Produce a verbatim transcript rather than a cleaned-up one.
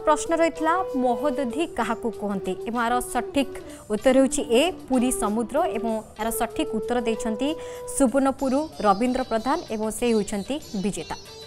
प्रश्न रही महोदधि क्या कहते यार सठिक उत्तर होची ए पुरी समुद्र एवं यार सठिक उत्तर देछंती सुवर्णपुर रवींद्र प्रधान एवं से होचंती विजेता।